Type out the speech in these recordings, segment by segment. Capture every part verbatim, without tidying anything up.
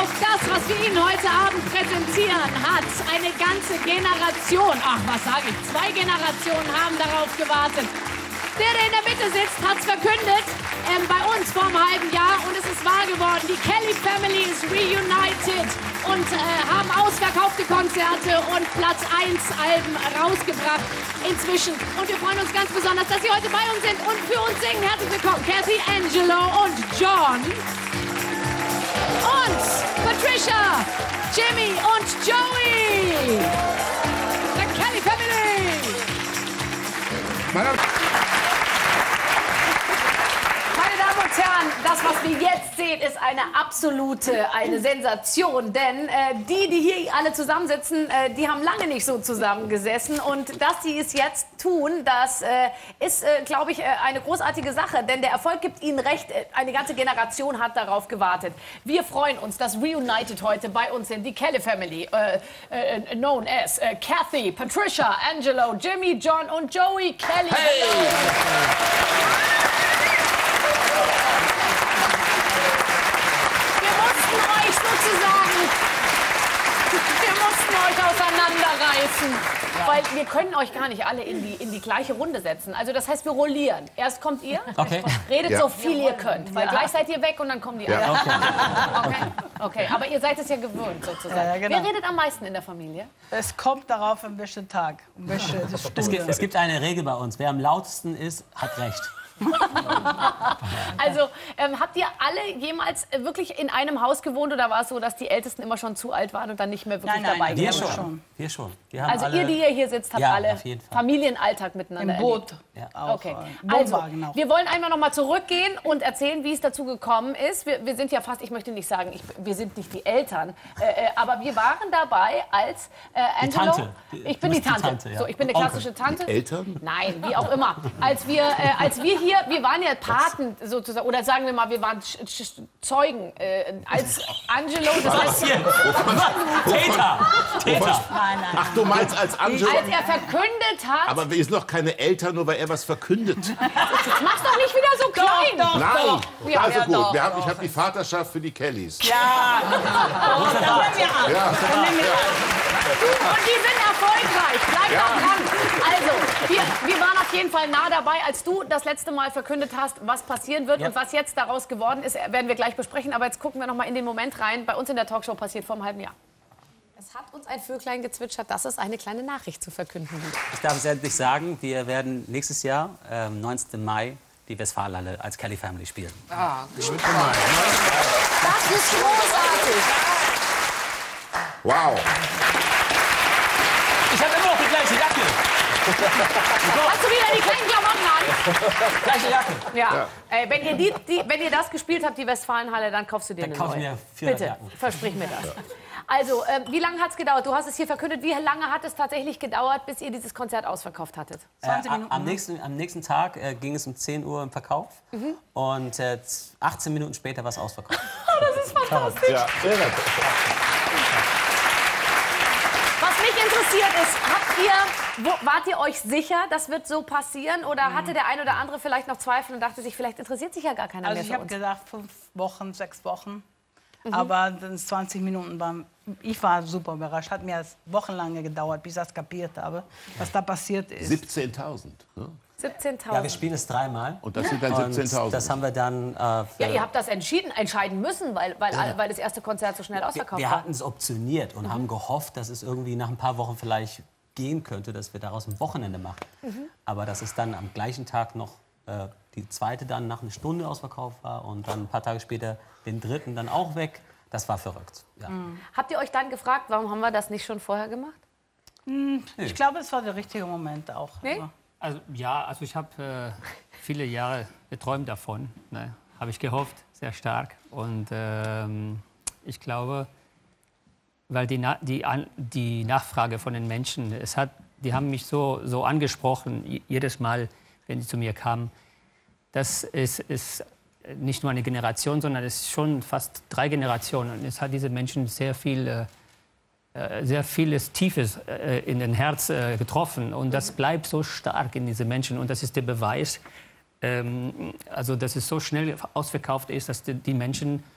Auf das, was wir Ihnen heute Abend präsentieren, hat eine ganze Generation, ach was sage ich, zwei Generationen haben darauf gewartet. Der, der in der Mitte sitzt, hat es verkündet, ähm, bei uns vor einem halben Jahr, und es ist wahr geworden. Die Kelly Family ist reunited und äh, haben ausverkaufte Konzerte und Platz eins Alben rausgebracht inzwischen. Und wir freuen uns ganz besonders, dass Sie heute bei uns sind und für uns singen. Herzlich willkommen, Kathy, Angelo und John. Und Patricia, Jimmy und Joey. The Kelly Family. Meine Damen und Herren, das, was wir jetzt sehen, ist eine absolute, eine Sensation. Denn äh, die, die hier alle zusammensitzen, äh, die haben lange nicht so zusammengesessen. Und dass sie es jetzt tun, das äh, ist, äh, glaube ich, äh, eine großartige Sache. Denn der Erfolg gibt ihnen recht. Eine ganze Generation hat darauf gewartet. Wir freuen uns, dass Reunited heute bei uns sind. Die Kelly Family, äh, äh, known as äh, Kathy, Patricia, Angelo, Jimmy, John und Joey Kelly. Hey. Wir mussten euch sozusagen, wir mussten euch auseinanderreißen, ja. Weil wir können euch gar nicht alle in die, in die gleiche Runde setzen. Also das heißt, wir rollieren. Erst kommt ihr, okay. redet ja. so viel ihr könnt, weil ja. gleich seid ihr weg und dann kommen die ja. anderen. Okay. Okay. Okay, aber ihr seid es ja gewöhnt sozusagen. Ja, genau. Wer redet am meisten in der Familie? Es kommt darauf, ein bisschen Tag, ein bisschen es, gibt, es gibt eine Regel bei uns, wer am lautesten ist, hat recht. Also, ähm, habt ihr alle jemals äh, wirklich in einem Haus gewohnt oder war es so, dass die Ältesten immer schon zu alt waren und dann nicht mehr wirklich nein, nein, dabei wir waren? schon. Wir schon. Wir haben also alle... ihr, die ihr hier sitzt, habt ja, alle Familienalltag miteinander im Boot. Ja. Okay. Also, wir wollen einmal noch mal zurückgehen und erzählen, wie es dazu gekommen ist. Wir, wir sind ja fast, ich möchte nicht sagen, ich, wir sind nicht die Eltern, äh, aber wir waren dabei als äh, Angelo. Die Tante. Ich bin die Tante. Die Tante ja. So, ich bin eine klassische Tante. Die Eltern? Nein, wie auch immer. Als wir, äh, als wir hier, wir waren ja Paten sozusagen, oder sagen wir mal, wir waren Sch Sch Zeugen, äh, als Angelo, das heißt... Täter! Täter! Nein, nein. Ach, du meinst als Angelo... Als er verkündet hat... Aber wir sind noch keine Eltern, nur weil er was verkündet. Mach's doch nicht wieder so klein! Doch, doch, Nein, doch. Ja, also ja, gut, doch, wir haben, doch. ich habe die Vaterschaft für die Kellys. Ja, oh, dann nehmen wir an. Ja. Dann nehmen wir an. Und die sind erfolgreich. Bleibt Ja. da dran. Also, wir, wir waren auf jeden Fall nah dabei, als du das letzte Mal verkündet hast, was passieren wird. Ja. Und was jetzt daraus geworden ist, werden wir gleich besprechen. Aber jetzt gucken wir noch mal in den Moment rein. Bei uns in der Talkshow passiert vor einem halben Jahr. Es hat uns ein Vöglein gezwitschert, dass es eine kleine Nachricht zu verkünden gibt. Ich darf es endlich sagen, wir werden nächstes Jahr, ähm, neunzehnten Mai, die Westfalenhalle als Kelly Family spielen. Ah, Das ist großartig. Wow. Ich habe immer noch die gleiche Jacke. Hast du wieder die kleinen Klamotten an? Gleiche Jacke. Ja. Ja. Ey, wenn, ihr die, die, wenn ihr das gespielt habt, die Westfalenhalle, dann kaufst du dir Dann eine kauf ich neue. mir vierhundert Bitte, Jacken. versprich mir das. Also, äh, wie lange hat es gedauert? Du hast es hier verkündet. Wie lange hat es tatsächlich gedauert, bis ihr dieses Konzert ausverkauft hattet? zwanzig Äh, Minuten. am, nächsten, am nächsten Tag äh, ging es um zehn Uhr im Verkauf. Mhm. Und äh, achtzehn Minuten später war es ausverkauft. Oh, das ist fantastisch. Ja, irre. Was mich interessiert ist, habt ihr, wo, wart ihr euch sicher, das wird so passieren? Oder Mhm. hatte der ein oder andere vielleicht noch Zweifel und dachte sich, vielleicht interessiert sich ja gar keiner Also mehr ich für habe uns? gedacht, fünf Wochen, sechs Wochen. Aber dann zwanzig Minuten waren, ich war super überrascht. Hat mir wochenlang gedauert, bis ich das kapiert habe, was da passiert ist. siebzehntausend. Ne? siebzehntausend. Ja, wir spielen es dreimal. Und das sind dann Und siebzehntausend. das haben wir dann... Äh, Ja, ihr habt das entschieden, entscheiden müssen, weil, weil, Ja. weil das erste Konzert so schnell wir ausverkauft wir war. hatten es optioniert und haben gehofft, dass es irgendwie nach ein paar Wochen vielleicht gehen könnte, dass wir daraus ein Wochenende machen. Aber dass es dann am gleichen Tag noch äh, die zweite dann nach einer Stunde ausverkauft war und dann ein paar Tage später den dritten dann auch weg. Das war verrückt. Ja. Habt ihr euch dann gefragt, warum haben wir das nicht schon vorher gemacht? Ich glaube, es war der richtige Moment auch. Nee? Aber Also, ja, also ich habe äh, viele Jahre geträumt davon. Ne? Habe ich gehofft, sehr stark. Und ähm, ich glaube, weil die, Na die, An die Nachfrage von den Menschen, es hat, die haben mich so, so angesprochen, jedes Mal, wenn sie zu mir kamen. Das ist, ist nicht nur eine Generation, sondern es ist schon fast drei Generationen. Und es hat diese Menschen sehr viel... Äh, sehr vieles Tiefes äh, in den Herz äh, getroffen. Und das bleibt so stark in diese Menschen. Und das ist der Beweis, ähm, also dass es so schnell ausverkauft ist, dass die, die Menschen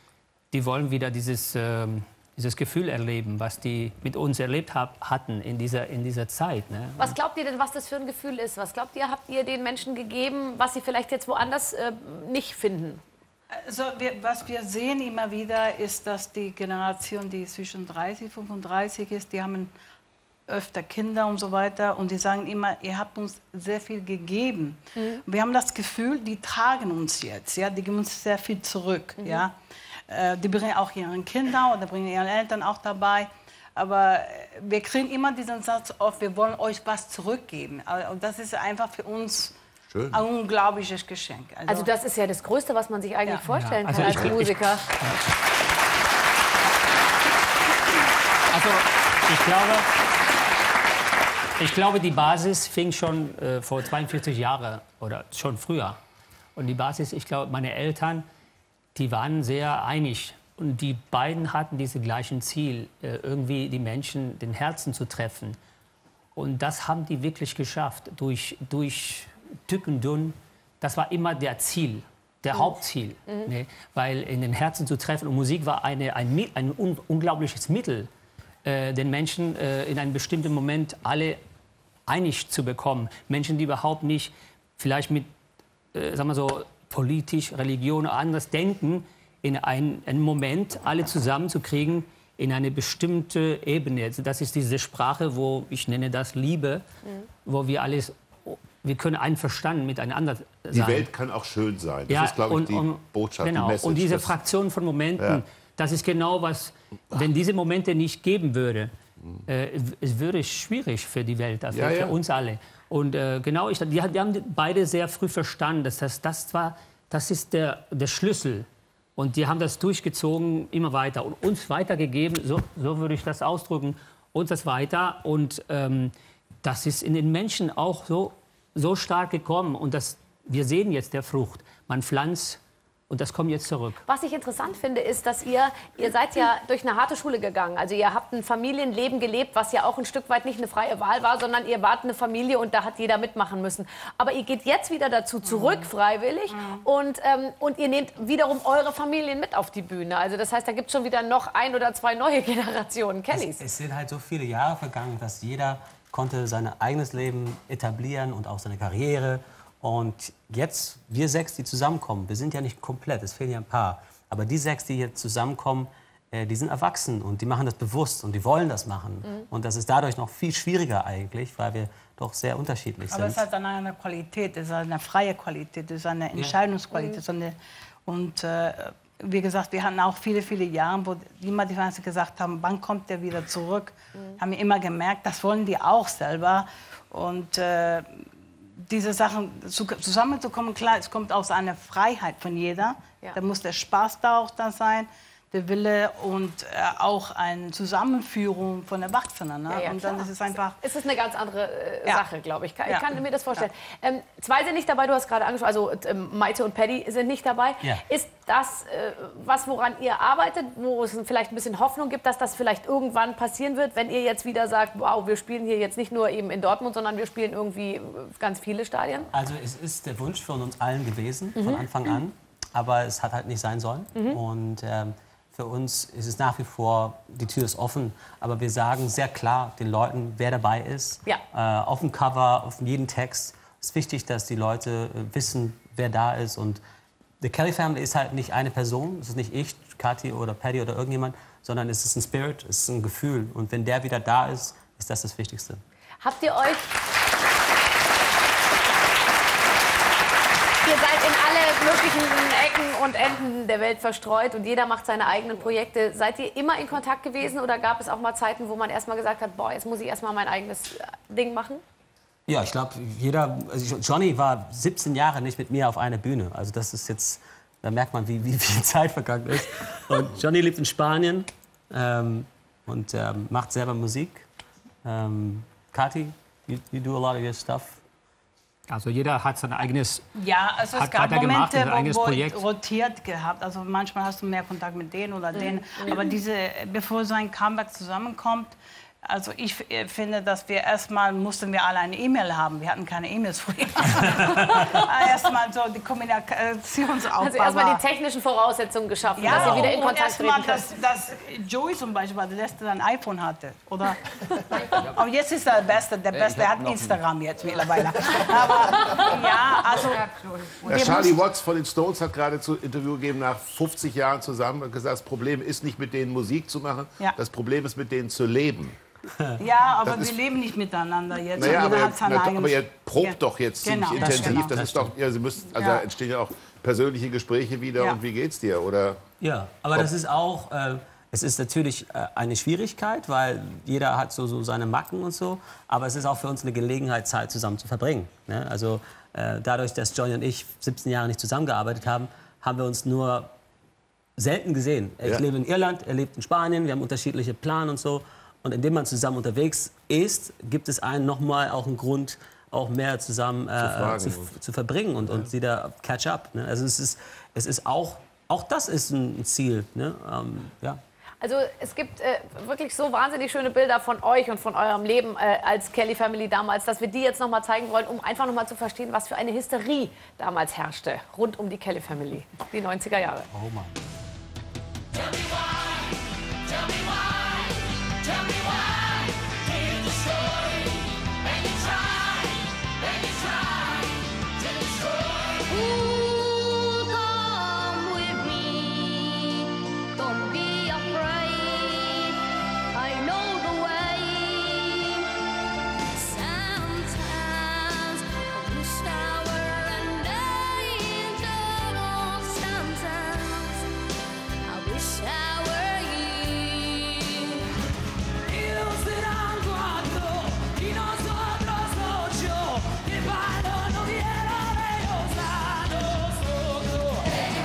die wollen wieder dieses, ähm, dieses Gefühl erleben, was die mit uns erlebt hab, hatten in dieser, in dieser Zeit. Ne? Was glaubt ihr denn, was das für ein Gefühl ist? Was glaubt ihr, habt ihr den Menschen gegeben, was sie vielleicht jetzt woanders äh, nicht finden? Also wir, was wir sehen immer wieder, ist, dass die Generation, die zwischen dreißig und fünfunddreißig ist, die haben öfter Kinder und so weiter. Und die sagen immer, ihr habt uns sehr viel gegeben. Mhm. Wir haben das Gefühl, die tragen uns jetzt. Ja? Die geben uns sehr viel zurück. Mhm. Ja? Äh, die bringen auch ihre Kinder oder bringen ihre Eltern auch dabei. Aber wir kriegen immer diesen Satz oft, wir wollen euch was zurückgeben. Und das ist einfach für uns Schön. Ein unglaubliches Geschenk. Also, also das ist ja das Größte, was man sich eigentlich ja. vorstellen ja. also kann als ich, Musiker. Ich, also ich glaube, ich glaube, die Basis fing schon äh, vor zweiundvierzig Jahren oder schon früher. Und die Basis, ich glaube, meine Eltern, die waren sehr einig. Und die beiden hatten dieses gleiche Ziel, äh, irgendwie die Menschen, den Herzen zu treffen. Und das haben die wirklich geschafft, durch, durch dick und dünn. Das war immer der Ziel, der mhm. Hauptziel. Mhm. Ne? Weil in den Herzen zu treffen. Und Musik war eine, ein, ein un, unglaubliches Mittel, äh, den Menschen äh, in einem bestimmten Moment alle einig zu bekommen. Menschen, die überhaupt nicht vielleicht mit, äh, sagen wir so, politisch, Religion oder anders denken, in einen, einen Moment alle zusammenzukriegen in eine bestimmte Ebene. Also das ist diese Sprache, wo ich nenne das Liebe, mhm. wo wir alles, wir können einverstanden miteinander sein. Die Welt kann auch schön sein. Das ja, ist, glaube ich, die und, Botschaft, genau. die Message. Und diese Fraktion von Momenten, ja. das ist genau was, wenn diese Momente nicht geben würde, äh, es würde schwierig für die Welt, für, ja, ja. für uns alle. Und äh, genau, ich, die, die haben beide sehr früh verstanden, dass das, das, war, das ist der, der Schlüssel. Und die haben das durchgezogen, immer weiter. Und uns weitergegeben, so, so würde ich das ausdrücken, uns das weiter. Und ähm, das ist in den Menschen auch so, so stark gekommen. Und das, wir sehen jetzt der Frucht. Man pflanzt und das kommt jetzt zurück. Was ich interessant finde, ist, dass ihr, ihr seid ja durch eine harte Schule gegangen. Also ihr habt ein Familienleben gelebt, was ja auch ein Stück weit nicht eine freie Wahl war, sondern ihr wart eine Familie und da hat jeder mitmachen müssen. Aber ihr geht jetzt wieder dazu zurück, mhm. freiwillig, mhm. Und, ähm, und ihr nehmt wiederum eure Familien mit auf die Bühne. Also das heißt, da gibt es schon wieder noch ein oder zwei neue Generationen Kellys. Es, es sind halt so viele Jahre vergangen, dass jeder konnte sein eigenes Leben etablieren und auch seine Karriere. Und jetzt, wir sechs, die zusammenkommen, wir sind ja nicht komplett, es fehlen ja ein paar. Aber die sechs, die jetzt zusammenkommen, äh, die sind erwachsen und die machen das bewusst und die wollen das machen. Mhm. Und das ist dadurch noch viel schwieriger eigentlich, weil wir doch sehr unterschiedlich Aber sind. Aber es hat dann eine Qualität, es ist eine freie Qualität, es ist eine Entscheidungsqualität. Ja. Mhm. Und äh, wie gesagt, wir hatten auch viele, viele Jahre, wo immer die Fans gesagt haben, wann kommt der wieder zurück? Mhm. Haben wir immer gemerkt, das wollen die auch selber. Und äh, diese Sachen zusammenzukommen, klar, es kommt aus einer Freiheit von jeder. Ja. Da muss der Spaß da auch da sein, der Wille und äh, auch eine Zusammenführung von Erwachsenen. Ne? Ja, ja, und dann ist es einfach. Es ist eine ganz andere äh, ja. Sache, glaube ich. Kann, ja. Ich kann mir das vorstellen. Ja. Ähm, zwei sind nicht dabei, du hast gerade angesprochen, also ähm, Maite und Paddy sind nicht dabei. Ja. Ist das äh, was, woran ihr arbeitet, wo es vielleicht ein bisschen Hoffnung gibt, dass das vielleicht irgendwann passieren wird, wenn ihr jetzt wieder sagt, wow, wir spielen hier jetzt nicht nur eben in Dortmund, sondern wir spielen irgendwie ganz viele Stadien? Also es ist der Wunsch von uns allen gewesen, mhm. von Anfang an, aber es hat halt nicht sein sollen. Mhm. Und ähm, für uns ist es nach wie vor, die Tür ist offen, aber wir sagen sehr klar den Leuten, wer dabei ist. Ja. Äh, auf dem Cover, auf jedem Text. Es ist wichtig, dass die Leute äh, wissen, wer da ist. Und The Kelly Family ist halt nicht eine Person, es ist nicht ich, Kathi oder Paddy oder irgendjemand, sondern es ist ein Spirit, es ist ein Gefühl. Und wenn der wieder da ist, ist das das Wichtigste. Habt ihr euch... Ihr seid in alle möglichen Ecken und Enden der Welt verstreut und jeder macht seine eigenen Projekte. Seid ihr immer in Kontakt gewesen oder gab es auch mal Zeiten, wo man erst mal gesagt hat, boah, jetzt muss ich erst mal mein eigenes Ding machen? Ja, ich glaube, jeder, also Johnny war siebzehn Jahre nicht mit mir auf einer Bühne. Also das ist jetzt, da merkt man, wie, wie viel Zeit vergangen ist. Und Johnny lebt in Spanien ähm, und ähm, macht selber Musik. Ähm, Kathi, you, you do a lot of your stuff. Also jeder hat sein eigenes Ja, also es hat gab Momente, gemacht, wo, wo Projekt. rotiert gehabt. Also manchmal hast du mehr Kontakt mit denen oder denen. Mhm. Aber diese, bevor so ein Comeback zusammenkommt, Also ich äh, finde, dass wir erstmal mussten wir alle eine E-Mail haben. Wir hatten keine E-Mails früher. Erstmal so die Kommunikationsaufbau. Also erstmal die technischen Voraussetzungen geschaffen, Ja, dass ihr wieder in und Kontakt erstmal, treten könnt. dass, dass Joey zum Beispiel war der Letzte, der ein iPhone hatte. Oder? Aber jetzt ist er der Beste. Der Beste der hat Instagram jetzt mittlerweile. Aber ja, also... Ja, Charlie Watts von den Stones hat gerade zu Interview gegeben, nach fünfzig Jahren zusammen, und gesagt, das Problem ist nicht mit denen Musik zu machen, Ja. das Problem ist mit denen zu leben. Ja, aber Das wir ist- leben nicht miteinander jetzt. Naja, Jeder aber, hat seinen na, eigenen- aber ihr probt Ja. doch jetzt ziemlich Genau, das intensiv. stimmt. Das ist doch, ja, Sie müssen, also Ja. da entstehen ja auch persönliche Gespräche wieder. Ja. Und wie geht's dir? Oder Ja, aber das ist auch, äh, es ist natürlich äh, eine Schwierigkeit, weil jeder hat so, so seine Macken und so. Aber es ist auch für uns eine Gelegenheit, Zeit zusammen zu verbringen. Ne? Also äh, dadurch, dass Johnny und ich siebzehn Jahre nicht zusammengearbeitet haben, haben wir uns nur selten gesehen. Ich Ja. lebe in Irland, er lebt in Spanien, wir haben unterschiedliche Pläne und so. Und indem man zusammen unterwegs ist, gibt es einen nochmal auch einen Grund, auch mehr zusammen äh, fragen zu, und- zu verbringen und, und wieder catch up. Ne? Also es ist, es ist auch, auch das ist ein Ziel. Ne? Ähm, ja. Also es gibt äh, wirklich so wahnsinnig schöne Bilder von euch und von eurem Leben äh, als Kelly Family damals, dass wir die jetzt noch mal zeigen wollen, um einfach noch mal zu verstehen, was für eine Hysterie damals herrschte rund um die Kelly Family, die neunziger Jahre. Oh Mann. Ooh, come with me. Don't be afraid. I know the way. Sometimes I wish I were an angel. Sometimes I wish I were you. Io sperando y nosotros ocho que para no viera regosados ojos.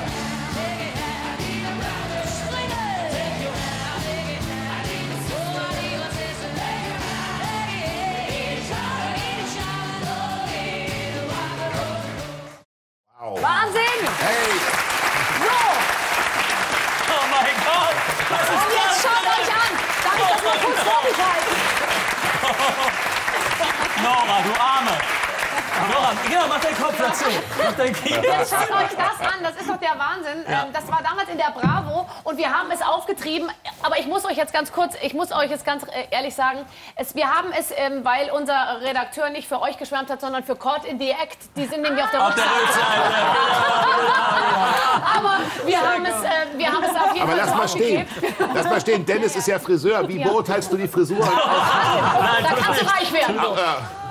Wahnsinn! hey, So, Oh mein Gott! und jetzt schaut euch an. Darf ich das mal kurz vor mich halten? Nora, du Arme! Nora, genau, mach deinen Kopf dazu. Mach deinen Kopf. Jetzt schaut euch das an, das ist doch der Wahnsinn. Ähm, das war damals in der Bravo und wir haben es aufgetrieben. Aber ich muss euch jetzt ganz kurz, ich muss euch jetzt ganz äh, ehrlich sagen, es, wir haben es, ähm, weil unser Redakteur nicht für euch geschwärmt hat, sondern für Caught in the Act. Die sind nämlich auf der Auf der Rückseite. Rückseite. Aber wir haben, es, äh, wir haben es auf jeden aber Fall lass mal stehen. draufgeklebt. Lass mal stehen. Dennis ist ja Friseur. Wie beurteilst du die Frisur? Da kannst du reich werden. Du.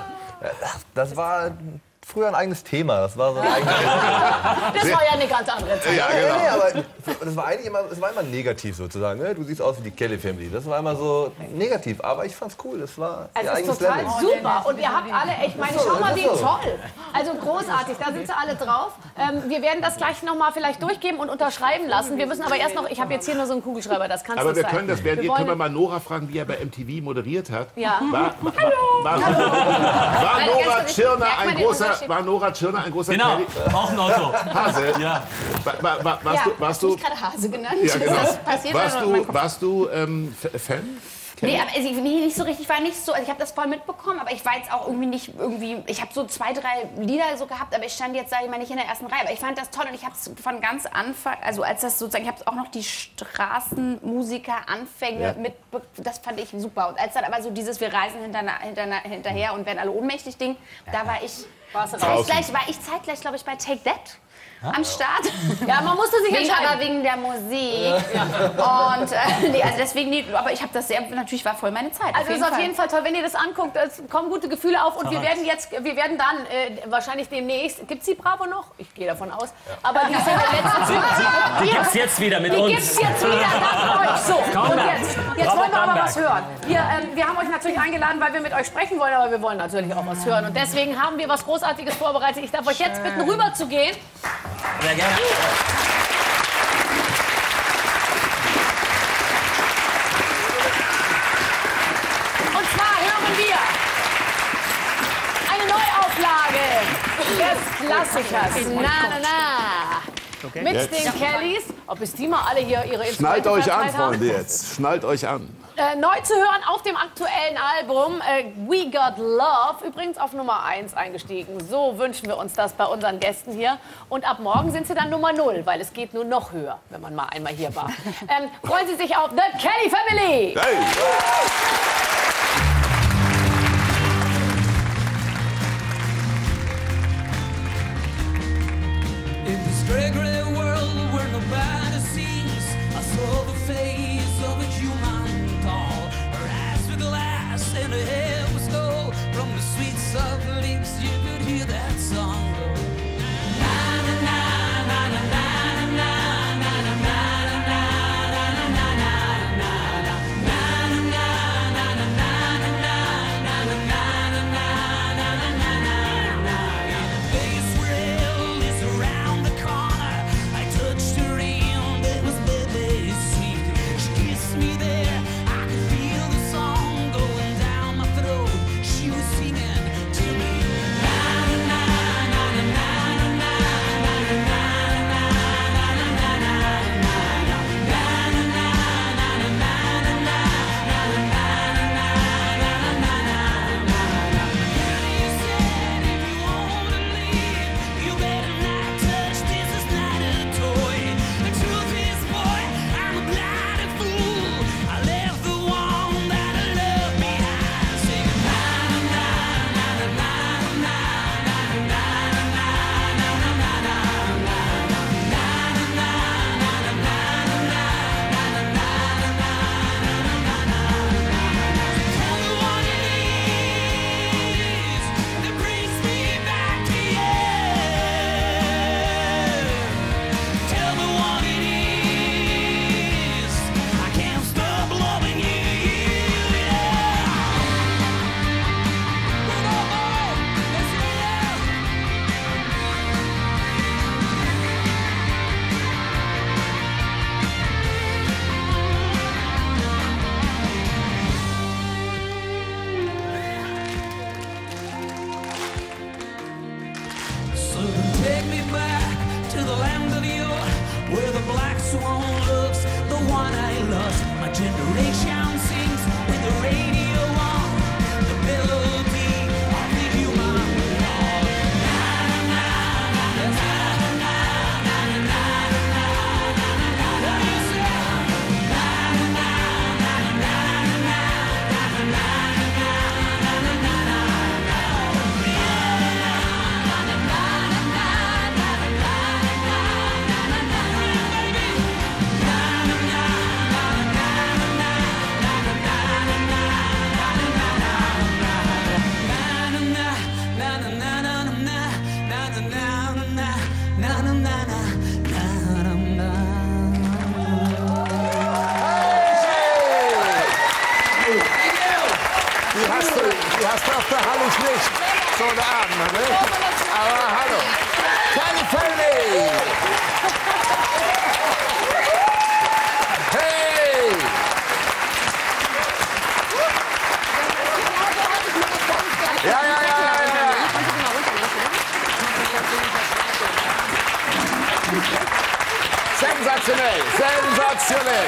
Das war früher ein eigenes Thema. Das war so ein eigenes Das war ja eine ganz andere Zeit. Ja, Nee, genau. nee, aber das war eigentlich immer, es war immer negativ sozusagen. Ne? Du siehst aus wie die Kelly Family. Das war immer so negativ. Aber ich fand's cool. Das war Es ihr ist eigenes total Level. super. Und ihr habt alle, ich meine, so, schau mal, das wie ist so. toll. Also großartig, da sind sie alle drauf. Ähm, wir werden das gleich noch mal vielleicht durchgeben und unterschreiben lassen. Wir müssen aber erst noch, ich habe jetzt hier nur so einen Kugelschreiber, das kann es Aber nicht wir sein. können das werden. Wir Ihr können wir wollen- mal Nora fragen, wie er bei M T V moderiert hat. Ja. War, war, war, war, Weil Nora ganz- Tschirner merkt man ein den großer, Unterschied? war Nora Tschirner ein großer Genau, Kelly- auch ein Auto. Hase? Ja. War, war, war, warst Ja, du, warst du, Nicht gerade Hase genannt. ja, genau. Das passiert warst dann noch in meinem du, Kopf. warst du ähm, F- Fan? Nee, aber also, nee, nicht so richtig, war nicht so, also ich habe das voll mitbekommen, aber ich war jetzt auch irgendwie nicht irgendwie, ich habe so zwei, drei Lieder so gehabt, aber ich stand jetzt, sage ich mal, nicht in der ersten Reihe, aber ich fand das toll und ich habe es von ganz Anfang, also als das sozusagen, ich habe auch noch die Straßenmusiker-Anfänge Ja. mit, das fand ich super und als dann aber so dieses, wir reisen hinter, hinter, hinterher und werden alle ohnmächtig Ding, da war ich, zeitgleich, war ich zeitgleich, glaube ich, bei Take That. Am Start. Ja, man musste sich Wegen, entscheiden. aber wegen der Musik. Und äh, nee, also deswegen, nee, aber ich habe das sehr, natürlich war voll meine Zeit. Also es ist auf jeden Fall toll, wenn ihr das anguckt, es kommen gute Gefühle auf und wir werden jetzt, wir werden dann äh, wahrscheinlich demnächst, gibt's die Bravo noch? Ich gehe davon aus. Aber die sind der letzte Die gibt's jetzt wieder mit Die uns. gibt's jetzt wieder dank euch. So, und Comeback. jetzt, jetzt Bravo, wollen wir aber Comeback. was hören. Wir, ähm, wir haben euch natürlich eingeladen, weil wir mit euch sprechen wollen, aber wir wollen natürlich auch was hören. Und deswegen haben wir was Großartiges vorbereitet. Ich darf euch jetzt bitten, rüber zu gehen. Sehr gerne. Und zwar hören wir eine Neuauflage des Klassikers. Na, na, na. okay? Mit Jetzt. den Kellys. Ob bis die mal alle hier ihre Schnallt Instrumente euch an, verteilt haben. Freunde, jetzt. Schnallt euch an. Äh, neu zu hören auf dem aktuellen Album äh, We Got Love, übrigens auf Nummer eins eingestiegen. So wünschen wir uns das bei unseren Gästen hier. Und ab morgen sind sie dann Nummer null, weil es geht nur noch höher, wenn man mal einmal hier war. Ähm, freuen Sie sich auf The Kelly Family! Hey. In this great, great world where nobody sees, I saw the face of a human doll. Her eyes were glass and her hair was gold. From the sweet soft lips you could hear that song go. Na na na na na na na na na na na na na na na na. generation sings with the radio on, the melody of the human law. Na na na na na na na na na na na. What do you say? Na na na na na na na na na na na Die hast du, die hast du auf der Hallig nicht. So eine Abend, ne? Aber hallo. Kelly Family! Hey! Ja, ja, ja, ja, ja. Sensationell, sensationell.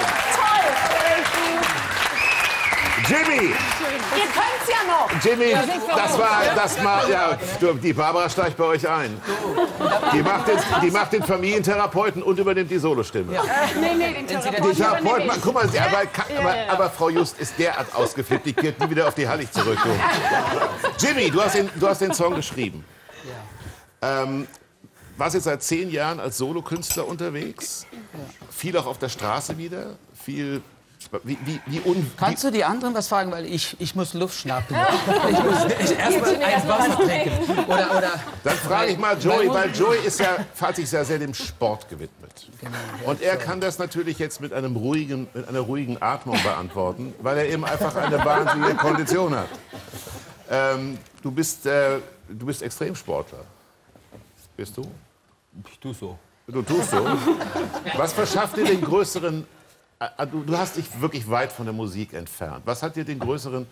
Jimmy! Ihr könnt's ja noch. Jimmy, das war, das mal, ja, du, die Barbara steigt bei euch ein. Die macht den, die macht den Familientherapeuten und übernimmt die Solostimme. Nee, nee, den Die Therapeuten. Therapeuten, übernehme ich. guck mal, sie- aber, aber, aber Frau Just ist derart ausgeflippt, die kehrt nie wieder auf die Hallig zurück. Du. Jimmy, du hast den, du hast den Song geschrieben. Ähm, warst jetzt seit zehn Jahren als Solokünstler unterwegs. Viel auch auf der Straße wieder. Viel. Wie, wie, wie un, Kannst du die anderen was fragen, weil ich, ich muss Luft schnappen. Ich muss erstmal ein Wasser trinken. Oder, oder Dann frage ich mal Joey, weil Joey ist ja, hat sich ja sehr dem Sport gewidmet. Und er kann das natürlich jetzt mit, einem ruhigen, mit einer ruhigen Atmung beantworten, weil er eben einfach eine wahnsinnige Kondition hat. Ähm, du, bist, äh, du bist Extremsportler. Bist du? Ich tu so. Du tust so. Was verschafft dir den größeren... äh, Du, du hast dich wirklich weit von der Musik entfernt. Was hat dir den größeren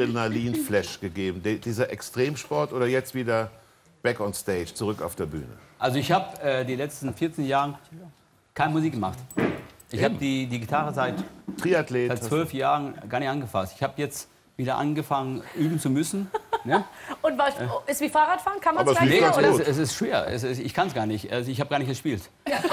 Adrenalin-Flash gegeben? De, dieser Extremsport oder jetzt wieder back on stage, zurück auf der Bühne? Also ich habe äh, die letzten vierzehn Jahre keine Musik gemacht. Ich habe die, die Gitarre seit, Triathlet. seit zwölf Jahren gar nicht angefasst. Ich habe jetzt wieder angefangen, üben zu müssen. Ne? Und was, ist wie Fahrradfahren? Kann man Aber es es gleich liegt wieder? ganz Oder? Es, es ist schwer. Es ist, ich kann es gar nicht. Also ich habe gar nicht gespielt.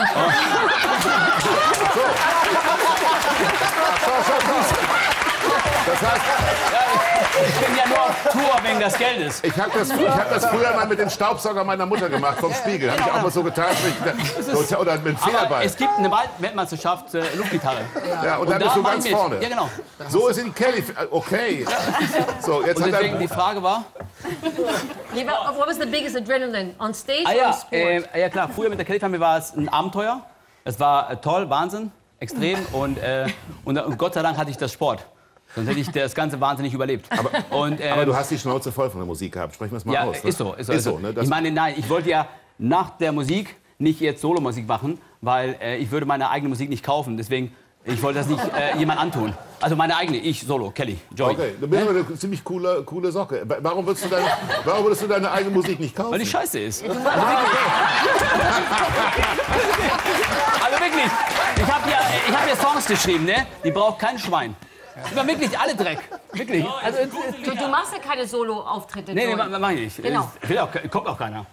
Das heißt, Ich bin ja nur auf Tour wegen des Geldes. ich habe das, ich hab das früher mal mit dem Staubsauger meiner Mutter gemacht, vom Spiegel. Habe ich auch mal so getan. Ich, oder mit dem Aber Federball. es gibt eine Welt- Weltmeisterschaft äh, Luftgitarre. Ja, und dann da bist du mach ganz ich mit. vorne. Ja, genau. So ist die Kelly. Okay. So, jetzt Und hat deswegen er. die Frage war, Lieber, what was the biggest adrenaline? On stage ah or ja, sport? äh, ja klar, früher mit der Kelly Family war es ein Abenteuer. Es war äh, toll, Wahnsinn, extrem und, äh, und, und Gott sei Dank hatte ich das Sport. Sonst hätte ich das ganze wahnsinnig überlebt. Aber, und, ähm, Aber du hast die Schnauze voll von der Musik gehabt. Sprechen wir es mal ja, aus. Ne? ist so. Ist so, Ist ist so. so, ne? Das- Ich meine, nein, ich wollte ja nach der Musik nicht jetzt Solomusik machen, weil äh, ich würde meine eigene Musik nicht kaufen. Deswegen, ich wollte das nicht äh, jemand antun. Also meine eigene, ich Solo, Kelly, Joy. Okay, du bist aber eine ziemlich coole, coole Socke. Warum würdest, du deine, warum würdest du deine eigene Musik nicht kaufen? Weil die scheiße ist. Also wirklich. Also wirklich. Ich habe hier, ich hab hier Songs geschrieben, ne? Die braucht kein Schwein. Über wirklich alle Dreck. Wirklich. Also, Du, du machst ja keine Solo-Auftritte. nee, nee, Joey. mach mach ich nicht. Genau. Ich will auch, kommt auch keiner.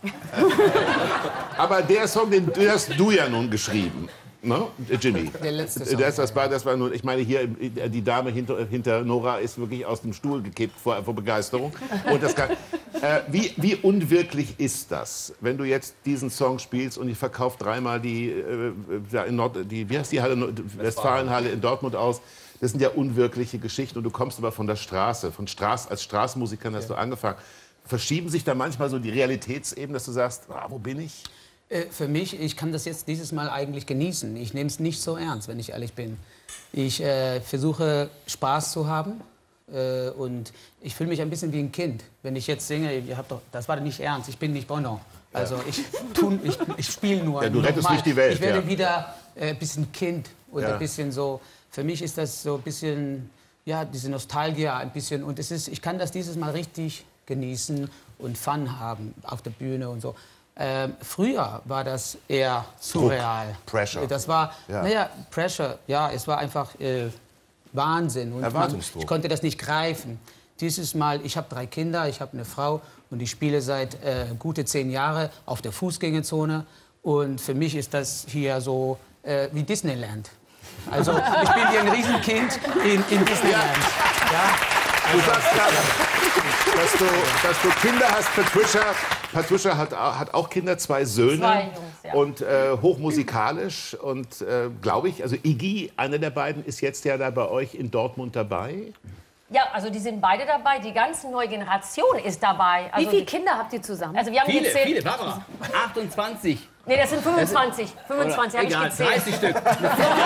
Aber der Song, den du hast du ja nun geschrieben. Ne? Jimmy. Der letzte Song. Das, das, war, das war nun, ich meine, hier die Dame hinter, hinter Nora ist wirklich aus dem Stuhl gekippt vor, vor Begeisterung. Und das kann, äh, wie, wie unwirklich ist das, wenn du jetzt diesen Song spielst und ich verkaufe dreimal die, äh, da in Nord, die, wie heißt die Halle, Westfalenhalle in Dortmund aus? Das sind ja unwirkliche Geschichten und du kommst aber von der Straße, von Straß, als Straßenmusiker hast du angefangen. Verschieben sich da manchmal so die Realitätsebene, dass du sagst, ah, wo bin ich? Äh, Für mich, ich kann das jetzt dieses Mal eigentlich genießen. Ich nehme es nicht so ernst, wenn ich ehrlich bin. Ich äh, versuche Spaß zu haben äh, und ich fühle mich ein bisschen wie ein Kind. Wenn ich jetzt singe, ihr habt doch, das war nicht ernst, ich bin nicht Bono. Also ich, tun- ich, ich spiele nur. Ja, du rettest normal. nicht die Welt, Ich werde ja. wieder äh, ein bisschen Kind oder Ja. ein bisschen so. Für mich ist das so ein bisschen, ja, diese Nostalgie ein bisschen. Und es ist, ich kann das dieses Mal richtig genießen und Fun haben auf der Bühne und so. Ähm, früher war das eher surreal. Pressure. Das war, Ja. naja, Pressure, ja, es war einfach äh, Wahnsinn. Und man, Erwartungsdruck. ich konnte das nicht greifen. Dieses Mal, ich habe drei Kinder, ich habe eine Frau und ich spiele seit äh, gute zehn Jahren auf der Fußgängerzone. Und für mich ist das hier so äh, wie Disneyland. Also ich bin hier ein Riesenkind in, in Disneyland. Ja. Du sagst gerade, dass du, dass du Kinder hast. Patricia, Patricia hat, hat auch Kinder, zwei Söhne. Zwei Jungs, ja. Und äh, hochmusikalisch. Und äh, glaube ich, also Iggy, einer der beiden, ist jetzt ja da bei euch in Dortmund dabei. Ja, also die sind beide dabei. Die ganze neue Generation ist dabei. Wie Also viele die, Kinder habt ihr zusammen? also wir haben Viele, gezählt. viele, Barbara. achtundzwanzig. Nee, das sind fünfundzwanzig. fünfundzwanzig habe ich Egal, gezählt. dreißig Stück. Das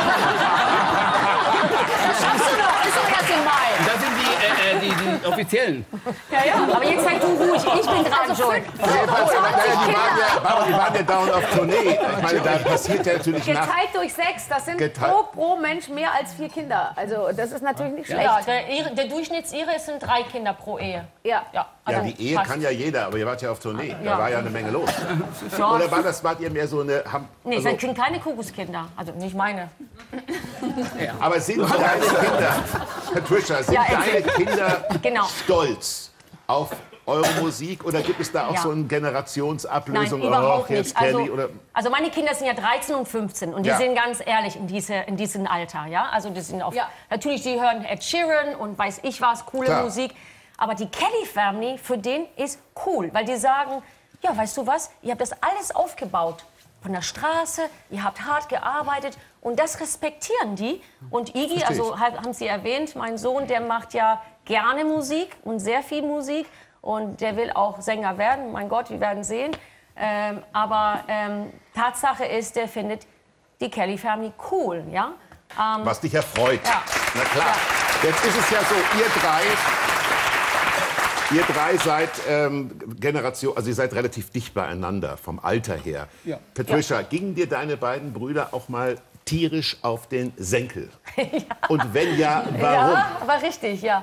schaffst du noch, ist doch erst im Mai. Das sind die, äh, äh, die, die offiziellen. Ja, ja. Aber jetzt seid du ruhig. Ich bin dran, Also Joy. fünf- Jedenfalls, aber naja, die, Kinder. waren ja, Barbara, die waren ja dauernd auf Tournee. Ich meine, da passiert ja natürlich nach. Geteilt durch sechs, das sind Geteilt- pro, pro Mensch mehr als vier Kinder. Also das ist natürlich nicht schlecht. Ja, der, Ehe- der Durchschnittsehe sind drei Kinder pro Ehe. Ja. Ja, Ja, also die Ehe fast. kann ja jeder, aber ihr wart ja auf Tournee. Da Ja. war ja eine Menge los. Ja. Oder war das, wart ihr mehr so eine. Haben, Nee, also, das sind keine Kuckuckskinder. Also nicht meine. aber sind deine Kinder, Patricia, sind Ja, deine erzähl. Kinder Genau. stolz auf eure Musik? Oder gibt es da auch Ja. so eine Generationsablösung? Nein, überhaupt Och, jetzt nicht. Also, Kelly, oder? also meine Kinder sind ja dreizehn und fünfzehn und die Ja. sind ganz ehrlich in, diese, in diesem Alter. Ja? Also die sind auf, Ja. Natürlich, die hören Ed Sheeran und weiß ich was, coole Klar. Musik. Aber die Kelly Family, für den ist cool, weil die sagen, ja, weißt du was, ihr habt das alles aufgebaut. Von der Straße, ihr habt hart gearbeitet und das respektieren die. Und Iggy, Versteh ich. also ha- haben Sie erwähnt, mein Sohn, der macht ja gerne Musik und sehr viel Musik. Und der will auch Sänger werden, mein Gott, wir werden sehen. Ähm, aber ähm, Tatsache ist, der findet die Kelly Family cool, ja? Ähm, Was dich erfreut. Ja. Na klar. Jetzt ist es ja so, ihr drei. Ihr drei seid ähm, Generation, also ihr seid relativ dicht beieinander vom Alter her. Ja. Patricia, gingen dir deine beiden Brüder auch mal tierisch auf den Senkel? Und wenn ja, warum? Ja, aber richtig, ja.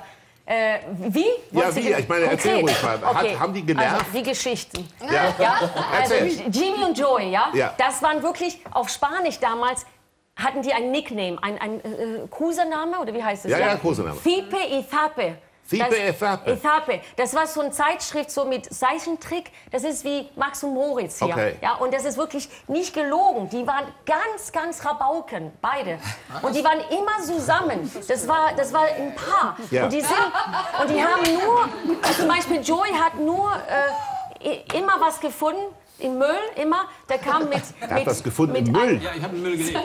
Äh, wie? Ja, wie? Ich meine, erzähl ruhig mal. Hat, Okay. Haben die genervt? Also, die Geschichten. Ja. Ja? Also, Erzähl. Jimmy und Joey, ja? Ja. Das waren wirklich, auf Spanisch damals, hatten die einen Nickname, ein, ein äh, Kosename, oder wie heißt es? Ja, ja, Kosename. Fipe y Zape. Fipe Das- y Zape. y Zape. Das war so eine Zeitschrift so mit Zeichentrick. Das ist wie Max und Moritz hier. Okay. Ja, und das ist wirklich nicht gelogen. Die waren ganz, ganz Rabauken, beide. Und die waren immer zusammen. Das war, das war ein Paar. Ja. Und, die sind, und die haben nur, also zum Beispiel Joey hat nur äh, i- immer was gefunden. Im Müll, immer. Der kam mit... Er mit hat das gefunden mit im Müll. Ja, ich habe den Müll gelegt.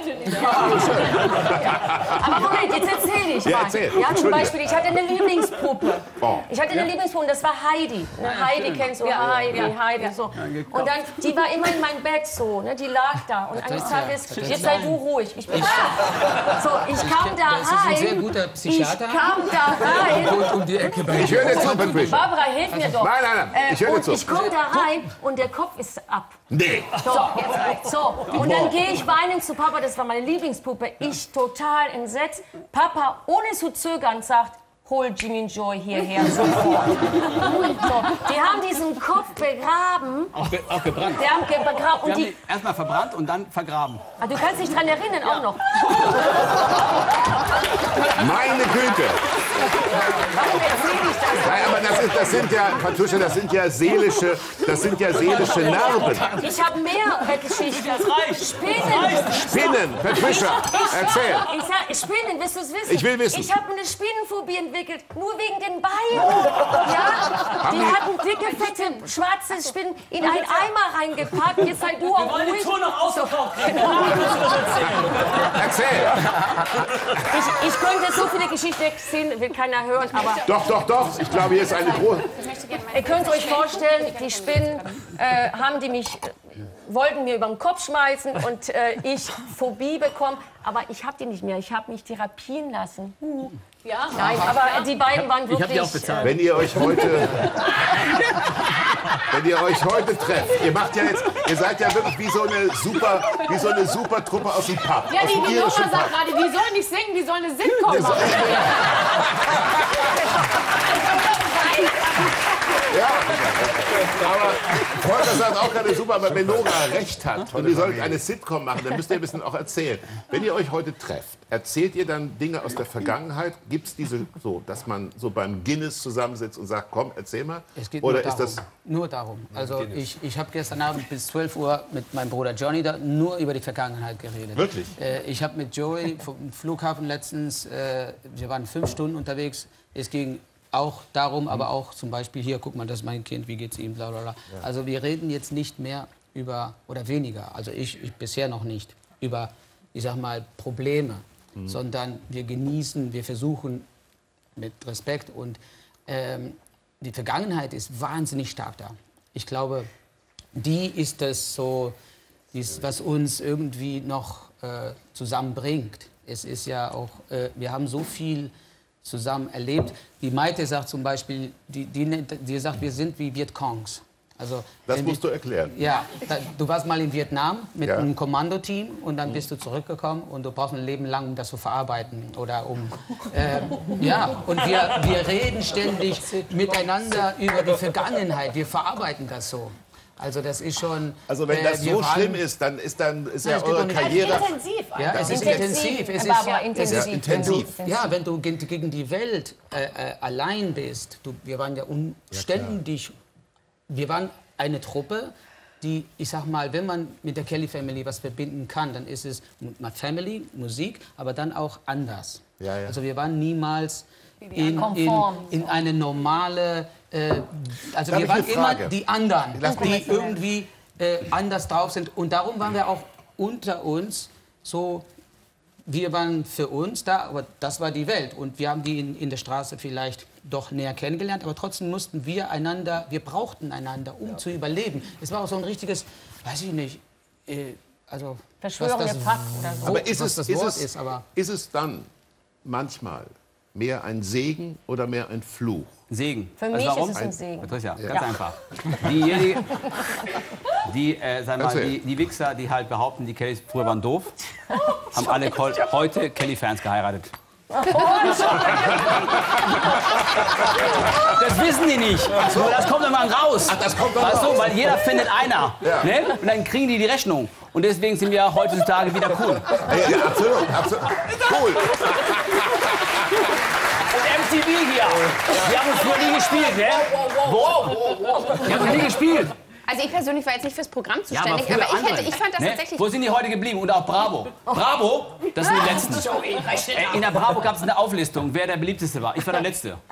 Aber Moment, jetzt erzähle ich Ja, mal. erzähl. Ja, zum Entschuldige. Beispiel, ich hatte eine Lieblingspuppe. Oh. Ich hatte eine Lieblingspuppe, das war Heidi. Ne, Heidi kennst du, Heidi, Heidi, so. Und dann, die war immer in meinem Bett so, ne, die lag da. Und eines ist ja- Tages, das ist jetzt sei du ruhig, ich bin da. So, ich kam da Das ist ein sehr rein, guter ich Psychiater. kam da rein. Und um die Ecke bei Ich höre dir zu, Patricia. Barbara, hilf mir doch. Nein, nein, nein, ich höre dir und zu. ich komme da rein und der Kopf ist ab. Nee. So, so. Und dann gehe ich weinend zu Papa, das war meine Lieblingspuppe. Ich total entsetzt. Papa, ohne zu zögern, sagt, hol Jimmy und Joy hierher sofort. So, die haben diesen Kopf begraben. Auch, ge auch gebrannt. Die haben ge begraben. Wir Und haben die, die erstmal verbrannt und dann vergraben. ah, du kannst dich dran erinnern, auch noch. Meine Güte. Warum erzähle ich das? Nein, aber das, ist, das sind ja, Patricia, das sind ja seelische, das sind ja seelische Narben. Ich habe mehr Geschichten. Spinnen. Spinnen, Patricia, erzähl. Ich sag, Spinnen, willst du es wissen? Ich will wissen. Ich habe eine Spinnenphobie entwickelt, nur wegen den Beinen. Ja? Die hatten dicke, fette, schwarze Spinnen in einen Eimer reingepackt. Jetzt sei du auch ruhig. noch ausverkauft. Erzähl. Ich, ich könnte so viele Geschichten erzählen, will keiner hören, aber Doch, doch, doch. Ich glaube, hier ist eine große... ihr könnt euch vorstellen, die Spinnen äh, haben die mich, äh, wollten mir über den Kopf schmeißen und äh, ich Phobie bekommen, aber ich habe die nicht mehr. Ich habe mich therapieren lassen. Huh. Ja. Nein, aber die beiden waren Ich habe wirklich... die auch bezahlt. Wenn ihr euch heute... Wenn ihr euch heute trefft, ihr macht ja jetzt, ihr seid ja wirklich wie so eine super, wie so eine super Truppe aus dem Pub. Ja, aus die, dem die Nora irischen sagt Pub. gerade, die sollen nicht singen, die sollen eine Sitcom machen. Ja. Aber Volker sagt auch gerade super, aber wenn Nora recht hat und ihr sollt eine Sitcom machen, dann müsst ihr ein bisschen auch erzählen. Wenn ihr euch heute trefft, erzählt ihr dann Dinge aus der Vergangenheit? Gibt es diese so, dass man so beim Guinness zusammensitzt und sagt, komm, erzähl mal? Es geht Oder nur ist darum. das Nur darum. Also ich, ich habe gestern Abend bis zwölf Uhr mit meinem Bruder Johnny da nur über die Vergangenheit geredet. Wirklich? Äh, ich habe mit Joey vom Flughafen letztens, äh, wir waren fünf Stunden unterwegs. Es ging auch darum, aber auch zum Beispiel hier, guck mal, das ist mein Kind, wie geht's ihm, bla bla bla. Also wir reden jetzt nicht mehr über, oder weniger, also ich, ich bisher noch nicht, über, ich sag mal, Probleme, sondern wir genießen, wir versuchen mit Respekt und ähm, die Vergangenheit ist wahnsinnig stark da. Ich glaube, die ist das so, dies, was uns irgendwie noch äh, zusammenbringt. Es ist ja auch, äh, wir haben so viel zusammen erlebt. Die Maite sagt zum Beispiel, die, die, nennt- die sagt, wir sind wie Vietcongs. Also, Das wenn musst wir- du erklären. Ja, da, du warst mal in Vietnam mit Ja. einem Kommandoteam und dann bist du zurückgekommen und du brauchst ein Leben lang, um das zu verarbeiten. Oder um, äh, ja, und wir, wir reden ständig miteinander über die Vergangenheit. Wir verarbeiten das so. Also das ist schon... Also wenn äh, das wir so waren- schlimm ist, dann ist, dann ist Nein, ja es geht eure doch nicht- Karriere... Intensiv. Ja, es ist Intensiv, intensiv. Es ist, Barbara, ja, intensiv. es ist intensiv. Ja, wenn du gegen, gegen die Welt äh, äh, allein bist. Du, wir waren ja un, ständig... Wir waren eine Truppe, die, ich sag mal, wenn man mit der Kelly Family was verbinden kann, dann ist es mal Family, Musik, aber dann auch anders. Ja, ja. Also wir waren niemals in, in, Konform, in eine normale... Äh, also Darf wir ich waren eine immer Frage? die anderen, Lass mich- die irgendwie äh, anders drauf sind. Und darum waren wir auch unter uns so... Wir waren für uns da, aber das war die Welt. Und wir haben die in, in der Straße vielleicht doch näher kennengelernt, aber trotzdem mussten wir einander, wir brauchten einander, um zu überleben. Es war auch so ein richtiges, weiß ich nicht, äh, also Verschwörung was der das, Pakt oder so. Aber ist was es, das ist, Wort es, ist, aber ist es dann manchmal mehr ein Segen oder mehr ein Fluch? Segen. Für Weißt du mich warum? ist es ein Segen. Patricia, ganz einfach. Diejenigen, die, äh, sag mal, Erzähl. die, die Wichser, die halt behaupten, die Kellys früher waren doof, haben alle Kol- heute Kelly-Fans geheiratet. Das wissen die nicht. So, das kommt irgendwann raus. Ach, das kommt dann Weißt raus. du, weil jeder findet einer. Ja. Ne? Und dann kriegen die die Rechnung. Und deswegen sind wir heutzutage wieder cool. Ja, ja, absolut, absolut. Cool. Und M T V hier. Wir haben uns früher nie gespielt, ne? Wir haben nie gespielt. Also ich persönlich war jetzt nicht fürs Programm Ja, aber zuständig, früher aber, ich, hätte, andere. ich fand das Ne? tatsächlich... Wo sind die heute geblieben? Und auch Bravo. Bravo, das sind die Letzten. Äh, In der Bravo gab es eine Auflistung, wer der beliebteste war. Ich war der Letzte. Ja.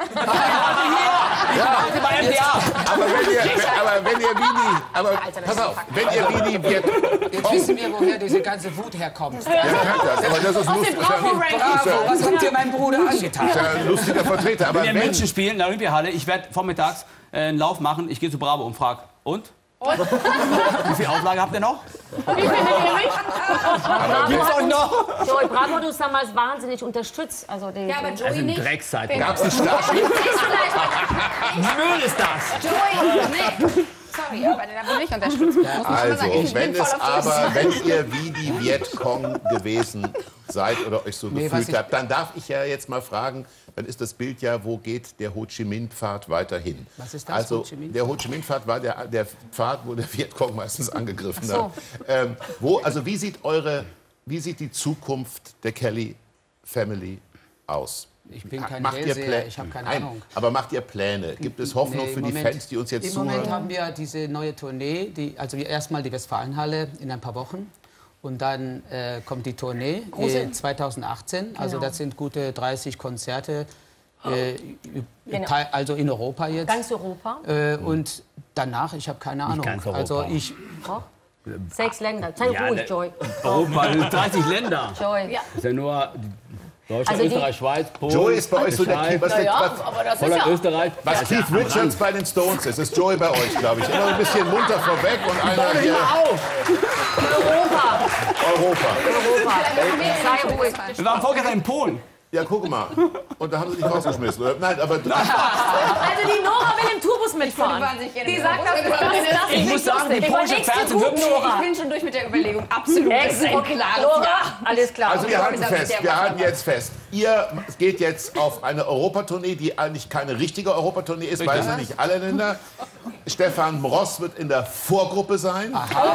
Bei M D A. Aber wenn ihr, aber wenn ihr Vini, aber pass auf, wenn ihr Vini wird, Jetzt wissen wir, woher diese ganze Wut herkommt. ja, das, aber das ist Aus lustig. dem Bravo-Ranking. Bravo, was habt ihr meinem Bruder angetan? Das ist ja ein lustiger Vertreter. Aber Wenn wir in wenn, München spielen, in der Olympiahalle, ich werde vormittags äh, einen Lauf machen, ich gehe zu Bravo und frage, und? Wie viel Auflage habt ihr noch? Wie findet ihr mich? Bravo Gibt's hat euch uns- noch? Joey Bravo hat uns damals wahnsinnig unterstützt. Also die, Ja, aber die- Joey nicht. Dreckzeit. gab's die Startschicht? Müll ist das. Joey, nee. Sorry, aber da will ich unterstützen. Muss man schon mal sagen. Also, Ich wenn bin es voll auf die- aber, wenn ihr wie die Vietcong gewesen seid oder euch so Nee, was gefühlt ich- habt, dann darf ich ja jetzt mal fragen, dann ist das Bild ja, wo geht der Ho Chi Minh-Pfad weiterhin? Was ist das, Also, Ho Chi Minh? der Ho Chi Minh-Pfad war der, der Pfad, wo der Vietcong meistens angegriffen Ach so. hat. Ähm, wo, also, wie sieht eure, wie sieht die Zukunft der Kelly Family aus? Ich bin kein Macht ihr Hellseher, Pläne? ich habe keine Nein, Ahnung. aber macht ihr Pläne? Gibt es Hoffnung Nee, für im die Moment- Fans, die uns jetzt Im zuhören? Moment haben wir diese neue Tournee, die, also erstmal die Westfalenhalle in ein paar Wochen. Und dann äh, kommt die Tournee äh, zwanzig achtzehn. Also Genau. das sind gute dreißig Konzerte, äh, ü- Genau. teil- also in Europa jetzt. ganz Europa. Äh, und danach, ich habe keine Ahnung. ganz Europa. Also ich, Doch. Sechs Länder. Sei Ja, ruhig, ne- Joy. Europa, das sind dreißig Länder. Joy. Ja. Das ist ja nur Deutschland, Also die- Österreich, Schweiz, Polen. Joey ist bei euch so der Schweiz, Keep, was, der, Ja, was, aber das ist Holland, ja... Österreich. was Keith Richards bei den Stones ist, ist Joey bei euch, glaube ich. Immer ein bisschen munter vorweg und einer hier Europa. Europa. Europa. Sei ruhig. Wir waren vorgestern in Polen. Ja, guck mal. Und da haben sie dich rausgeschmissen, oder? Nein, aber Also die Nora will im Tourbus mitfahren. Die sagt, das, das, das ist Ich muss nicht sagen, die lustig. polnische Nächste Fernsehen Group, wird Nora. Ich bin schon durch mit der Überlegung. Absolut. Das ist ein Okay, klares Nora, Ja. alles klar. Also wir halten Das fest, ist wir der halten jetzt fest. Ihr geht jetzt auf eine Europatournee, die eigentlich keine richtige Europatournee ist, weil sie nicht alle Länder. Stefan Ross wird in der Vorgruppe sein.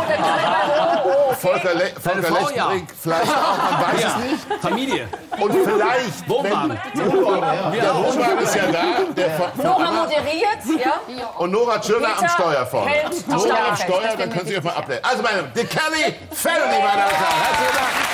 Volker, Le Seine Volker Frau, ja. Lechtenbrink vielleicht auch, man weiß es nicht. Familie. Und vielleicht, Wohnwagen. wenn, der Wohnwagen ist ja da, der von, von Nora Anna. moderiert, ja? Und Nora Tschirner am Peter Steuer vorne. hält die Nora am Stange fest. Steuer, dann können Sie euch mal ablenken. Also meine, The Kelly Family, meine Damen und Herren. Herzlichen Dank.